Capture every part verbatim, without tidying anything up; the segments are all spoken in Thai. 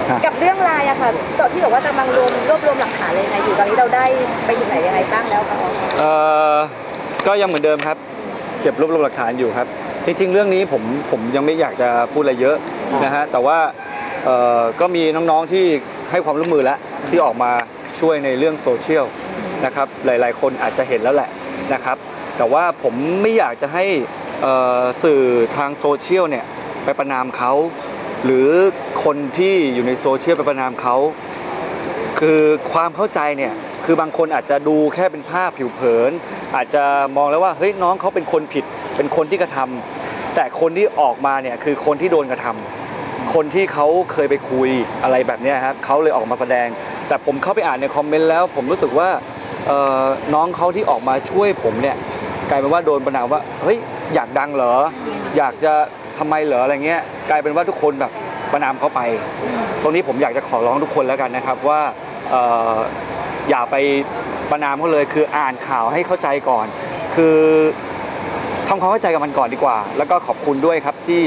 กับเรื่องไลน์อะค่ะตอนที่บอกว่ากำลังรวมรวบรวมหลักฐานอะไรยังไงอยู่ตอนนี้เราได้ไปถึงไหนยังไงบ้างแล้วคะเอ่อก็ยังเหมือนเดิมครับเก็บรวบรวมหลักฐานอยู่ครับจริงๆเรื่องนี้ผมผมยังไม่อยากจะพูดอะไรเยอะนะฮะแต่ว่าเอ่อก็มีน้องๆที่ให้ความร่วมมือแล้วที่ออกมาช่วยในเรื่องโซเชียลนะครับหลายๆคนอาจจะเห็นแล้วแหละนะครับแต่ว่าผมไม่อยากจะให้สื่อทางโซเชียลเนี่ยไปประณามเขาหรือคนที่อยู่ในโซเชียลไปประณามเขาคือความเข้าใจเนี่ยคือบางคนอาจจะดูแค่เป็นภาพผิวเผินอาจจะมองแล้วว่าเฮ้ยน้องเขาเป็นคนผิดเป็นคนที่กระทำแต่คนที่ออกมาเนี่ยคือคนที่โดนกระทำคนที่เขาเคยไปคุยอะไรแบบนี้ครับเขาเลยออกมาแสดงแต่ผมเข้าไปอ่านในคอมเมนต์แล้วผมรู้สึกว่าน้องเขาที่ออกมาช่วยผมเนี่ยกลายเป็นว่าโดนประณามว่าเฮ้ยอยากดังเหรออยากจะทำไมเหรออะไรเงี้ยกลายเป็นว่าทุกคนแบบประณามเขาไปตรงนี้ผมอยากจะขอร้องทุกคนแล้วกันนะครับว่าอย่าไปประณามเขาเลยคืออ่านข่าวให้เข้าใจก่อนคือทำความเข้าใจกับมันก่อนดีกว่าแล้วก็ขอบคุณด้วยครับที่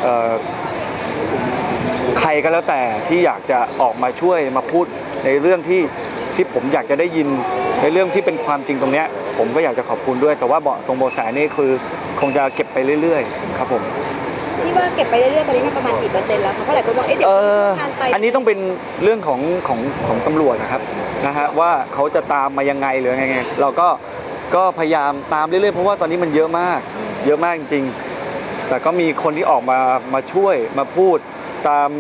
ใครก็แล้วแต่ที่อยากจะออกมาช่วยมาพูดในเรื่องที่ที่ผมอยากจะได้ยินในเรื่องที่เป็นความจริงตรงนี้ผมก็อยากจะขอบคุณด้วยแต่ว่าเบาะทรงเบาะแสนี่คือคงจะเก็บไปเรื่อยๆครับผมที่ว่าเก็บไปเรื่อยๆตอนนี้ประมาณกี่เปอร์เซ็นต์แล้วคะเพราะหลายคนบอกเอ๊ะเดี๋ยวอันนี้ต้องเป็นเรื่องของของของตำรวจนะครับนะฮะว่าเขาจะตามมายังไงหรือไงเราก็ก็พยายามตามเรื่อยๆเพราะว่าตอนนี้มันเยอะมากเยอะมากจริงๆแต่ก็มีคนที่ออกมามาช่วยมาพูดตาม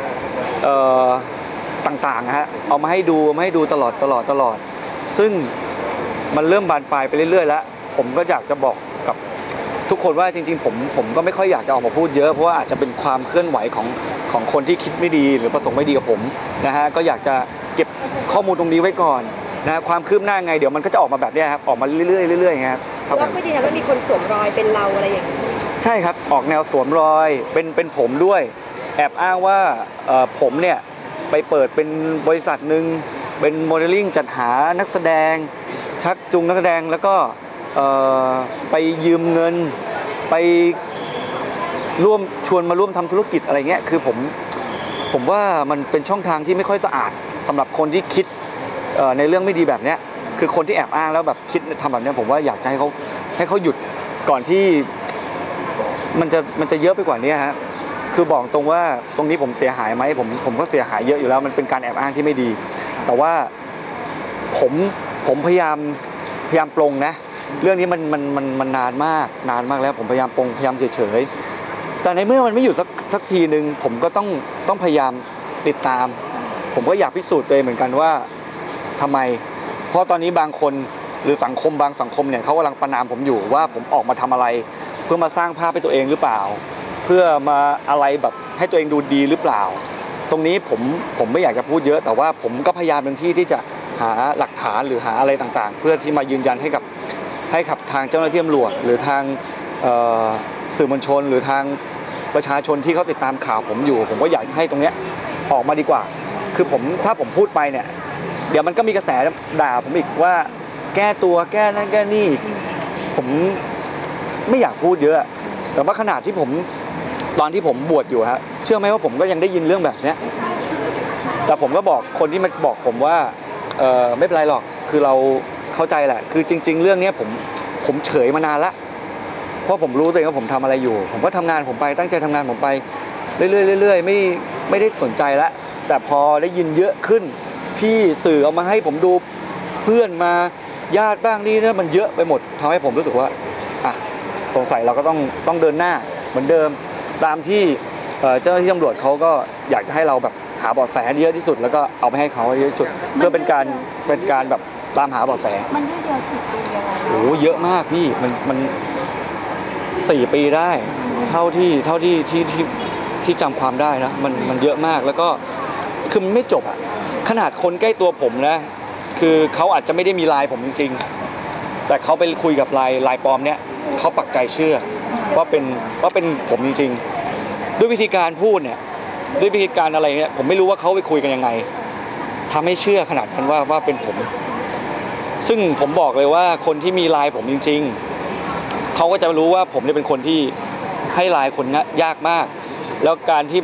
ต่างๆฮะเอามาให้ดูมาให้ดูตลอดตลอดตลอดซึ่งมันเริ่มบานปลายไปเรื่อยๆแล้วผมก็อยากจะบอกกับทุกคนว่าจริงๆผมผมก็ไม่ค่อยอยากจะออกมาพูดเยอะเพราะว่าอาจจะเป็นความเคลื่อนไหวของของคนที่คิดไม่ดีหรือประสงค์ไม่ดีกับผมนะฮะก็อยากจะเก็บข้อมูลตรงนี้ไว้ก่อนนะความคืบหน้าไงเดี๋ยวมันก็จะออกมาแบบนี้ครับออกมาเรื่อยๆเรื่อยๆครับเราไม่ดีนะว่ามีคนสวมรอยเป็นเราอะไรอย่างนี้ใช่ครับออกแนวสวมรอยเป็นเป็นผมด้วยแอบอ้างว่าผมเนี่ยไปเปิดเป็นบริษัทหนึ่งเป็นโมเดลลิ่งจัดหานักแสดงชักจูงนักแสดงแล้วก็ไปยืมเงินไปร่วมชวนมาร่วมทำธุรกิจอะไรเงี้ยคือผมผมว่ามันเป็นช่องทางที่ไม่ค่อยสะอาดสำหรับคนที่คิดในเรื่องไม่ดีแบบเนี้ยคือคนที่แอบอ้างแล้วแบบคิดทำแบบนี้ผมว่าอยากจะให้เขาให้เขาหยุดก่อนที่มันจะมันจะเยอะไปกว่านี้ฮะคือบอกตรงว่าตรงนี้ผมเสียหายไหมผมผมก็เสียหายเยอะอยู่แล้วมันเป็นการแอบอ้างที่ไม่ดีแต่ว่าผมผมพยายามพยายามปลงนะเรื่องนี้มันมันมันมันนานมากนานมากแล้วผมพยายามปลงพยายามเฉยๆแต่ในเมื่อมันไม่อยู่สักสักทีนึงผมก็ต้องต้องพยายามติดตามผมก็อยากพิสูจน์ตัวเองเหมือนกันว่าทำไมเพราะตอนนี้บางคนหรือสังคมบางสังคมเนี่ยเขากำลังประณามผมอยู่ว่าผมออกมาทำอะไรเพื่อมาสร้างภาพให้ตัวเองหรือเปล่าเพื่อมาอะไรแบบให้ตัวเองดูดีหรือเปล่าตรงนี้ผมผมไม่อยากจะพูดเยอะแต่ว่าผมก็พยายามเต็มที่ที่จะหาหลักฐานหรือหาอะไรต่างๆเพื่อที่มายืนยันให้กับให้กับทางเจ้าหน้าที่ตำรวจหรือทางสื่อมวลชนหรือทางประชาชนที่เขาติดตามข่าวผมอยู่ผมก็อยากให้ตรงนี้ออกมาดีกว่าคือผมถ้าผมพูดไปเนี่ยเดี๋ยวมันก็มีกระแสด่าผมอีกว่าแก้ตัวแก้นั่นแก้นี่ผมไม่อยากพูดเยอะแต่ว่าขนาดที่ผมตอนที่ผมบวชอยู่ฮะเชื่อไหมว่าผมก็ยังได้ยินเรื่องแบบนี้แต่ผมก็บอกคนที่มาบอกผมว่าเออไม่เป็นไรหรอกคือเราเข้าใจแหละคือจริงๆเรื่องนี้ผมผมเฉยมานานละเพราะผมรู้ตัวเองว่าผมทำอะไรอยู่ผมก็ทำงานผมไปตั้งใจทำงานผมไปเรื่อยๆเรื่อยๆไม่ไม่ได้สนใจละแต่พอได้ยินเยอะขึ้นที่สื่อเอามาให้ผมดูเพื่อนมาญาติบ้างนี่เนี่ยมันเยอะไปหมดทำให้ผมรู้สึกว่าอ่ะสงสัยเราก็ต้องต้องเดินหน้าเหมือนเดิมตามที่เจ้าหน้าที่ตำรวจเขาก็อยากจะให้เราแบบหาเบาะแสเยอะที่สุดแล้วก็เอาไปให้เขาเยอะที่สุดเพื่อเป็นการเป็นการแบบตามหาเบาะแสมันเยอะเดียวกี่ปีอะไรโอ้เยอะมากพี่มันมันสี่ปีได้เท่าที่เท่าที่ที่ที่ที่จำความได้นะมันมันเยอะมากแล้วก็คือมันไม่จบอ่ะขนาดคนใกล้ตัวผมนะคือเขาอาจจะไม่ได้มีไลน์ผมจริงๆแต่เขาไปคุยกับไลน์ไลน์ปลอมเนี้ยเขาปักใจเชื่อว่าเป็นว่าเป็นผมจริงๆด้วยวิธีการพูดเนี่ยด้วยวิธีการอะไรเนี่ยผมไม่รู้ว่าเขาไปคุยกันยังไงทำให้เชื่อขนาดนั้นว่าว่าเป็นผมซึ่งผมบอกเลยว่าคนที่มีไลน์ผมจริงๆเขาก็จะรู้ว่าผมเนี่ยเป็นคนที่ให้ไลน์คนยากมากแล้วการที่แบบ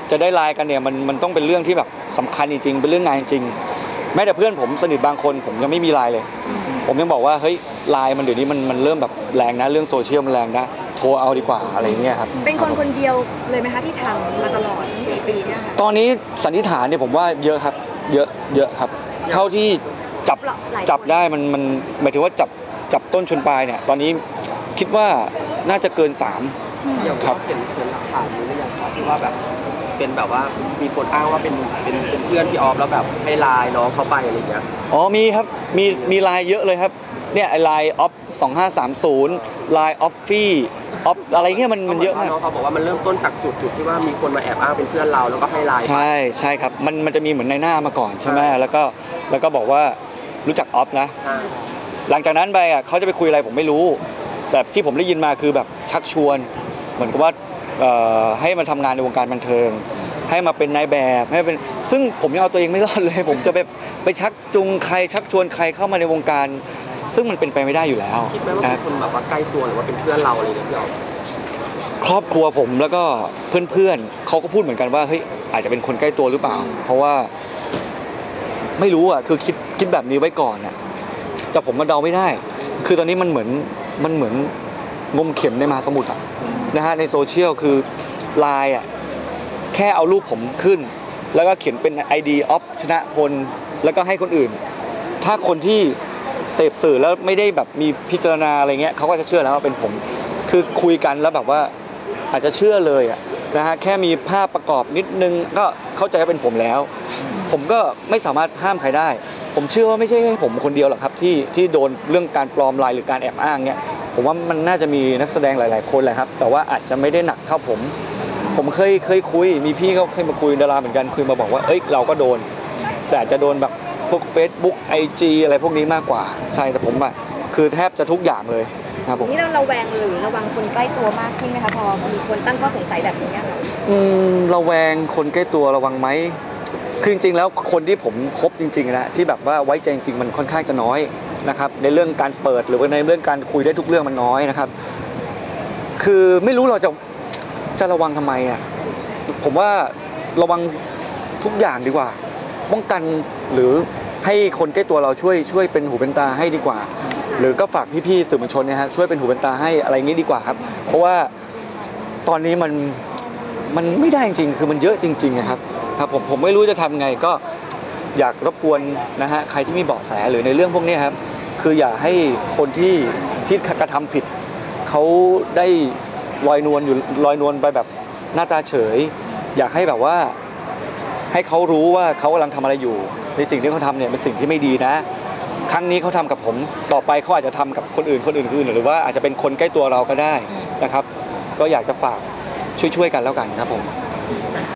จะได้ไลน์กันเนี่ยมันมันต้องเป็นเรื่องที่แบบสำคัญจริงๆเป็นเรื่องงานจริงแม้แต่เพื่อนผมสนิทบางคนผมยังไม่มีไลน์เลยผมยังบอกว่าเฮ้ยไลน์มันเดี๋ยวนี้มันมันเริ่มแบบแรงนะเรื่องโซเชียลมันแรงนะโทรเอาดีกว่าอะไรเงี้ยครับเป็นคนคนเดียวเลยไหมคะที่ทำมาตลอดสี่ปีเนี่ยค่ะตอนนี้สันนิษฐานเนี่ยผมว่าเยอะครับเยอะเยอะครับเท่าที่จับหลายคนจับได้มันมันหมายถึงว่าจับจับต้นชนปลายเนี่ยตอนนี้คิดว่าน่าจะเกินสามอย่างครับเห็นเห็นหลักฐานนี้หรือยังครับที่ว่าแบบเป็นแบบว่ามีคนอ้างว่าเป็นเป็นเป็นเพื่อนพี่ออฟแล้วแบบให้ไลน์น้องเขาไปอะไรอย่างเงี้ยอ๋อมีครับมีมีไลน์เยอะเลยครับเนี่ยไอไลน์ออฟสองห้าสามศูนย์ไลน์ออฟฟี่ออฟอะไรเงี้ยมันมันเยอะมากน้องเขาบอกว่ามันเริ่มต้นจากจุดจุดที่ว่ามีคนมาแอบอ้างเป็นเพื่อนเราแล้วก็ให้ไลน์ไปใช่ใช่ครับมันมันจะมีเหมือนในหน้ามาก่อนใช่ไหมแล้วก็แล้วก็บอกว่ารู้จักออฟนะอ่าหลังจากนั้นไปอ่ะเขาจะไปคุยอะไรผมไม่รู้ แต่ที่ผมได้ยินมาคือแบบชักชวน เหมือนกับว่าเอ่อให้มาทำงานในวงการบันเทิง ให้มาเป็นนายแบบให้เป็นซึ่งผมยังเอาตัวเองไม่รอดเลย ผมจะไปไปชักจูงใครชักชวนใครเข้ามาในวงการ ซึ่งมันเป็นไปไม่ได้อยู่แล้วคิดไหมว่านะเป็นคนแบบว่าใกล้ตัวหรือว่าเป็นเพื่อนเราอะไรอย่างเงี้ยพี่ออฟครอบครัวผมแล้วก็เพื่อนๆเขาก็พูดเหมือนกันว่าเฮ้ยอาจจะเป็นคนใกล้ตัวหรือเปล่า เพราะว่า ไม่รู้อ่ะคือคิดคิดแบบนี้ไว้ก่อนอ่ะแต่ผมมาเดาไม่ได้ คือตอนนี้มันเหมือนมันเหมือนงมเข็มในมหาสมุทรอ่ะนะฮะในโซเชียลคือไลน์อ่ะแค่เอารูปผมขึ้น แล้วก็เขียนเป็น ไอ ดี ออฟชนะพลแล้วก็ให้คนอื่น ถ้าคนที่เสพสื่อแล้วไม่ได้แบบมีพิจารณาอะไรเงี้ยเขาก็จะเชื่อแล้วว่าเป็นผม คือคุยกันแล้วแบบว่าอาจจะเชื่อเลยอ่ะนะฮะแค่มีภาพประกอบนิดนึงก็เข้าใจว่าเป็นผมแล้ว ผมก็ไม่สามารถห้ามใครได้ ผมเชื่อว่าไม่ใช่แค่ผมคนเดียวหรอกครับที่ที่โดนเรื่องการปลอมลายหรือการแอบอ้างเนี่ยผมว่ามันน่าจะมีนักแสดงหลาย ๆ คนแหละครับแต่ว่าอาจจะไม่ได้หนักเท่าผม ผมเคยเคยคุยมีพี่เขาเคยมาคุยดาราเหมือนกันคุยมาบอกว่าเอ้ยเราก็โดน แต่อาจจะโดนแบบพวก Facebook ไอ จี อะไรพวกนี้มากกว่าใช่แต่ผมอะคือแทบจะทุกอย่างเลยครับผมนี่เราระแวงหรือระวังคนใกล้ตัวมากขึ้นไหมคะพอมีคนตั้งข้อสงสัยแบบนี้ค่ะอืมระแวงคนใกล้ตัวระวังไหมคือจริงๆแล้วคนที่ผมคบจริงๆนะที่แบบว่าไว้ใจจริงๆมันค่อนข้างจะน้อยนะครับในเรื่องการเปิดหรือว่าในเรื่องการคุยได้ทุกเรื่องมันน้อยนะครับ คือไม่รู้เราจะจะระวังทำไมอ่ะผมว่าระวังทุกอย่างดีกว่า ป้องกันหรือให้คนใกล้ตัวเราช่วยช่วยเป็นหูเป็นตาให้ดีกว่า หรือก็ฝากพี่ๆสื่อมวลชนเนะฮะช่วยเป็นหูเป็นตาให้อะไรงี้ดีกว่าครับ เพราะว่าตอนนี้มันมันไม่ได้จริงๆคือมันเยอะจริงๆนะครับครับผมผมไม่รู้จะทำไงก็อยากรบกวนนะฮะใครที่มีเบาะแสหรือในเรื่องพวกนี้ครับคืออย่าให้คนที่ที่กระทำผิดเขาได้ลอยนวลอยู่ลอยนวลไปแบบหน้าตาเฉย อยากให้แบบว่าให้เขารู้ว่าเขากำลังทำอะไรอยู่ในสิ่งที่เขาทำเนี่ยเป็นสิ่งที่ไม่ดีนะครั้งนี้เขาทำกับผมต่อไปเขาอาจจะทำกับคนอื่นคนอื่นๆหรือว่าอาจจะเป็นคนใกล้ตัวเราก็ได้นะครับ ก็อยากจะฝากช่วยๆกันแล้วกันครับผม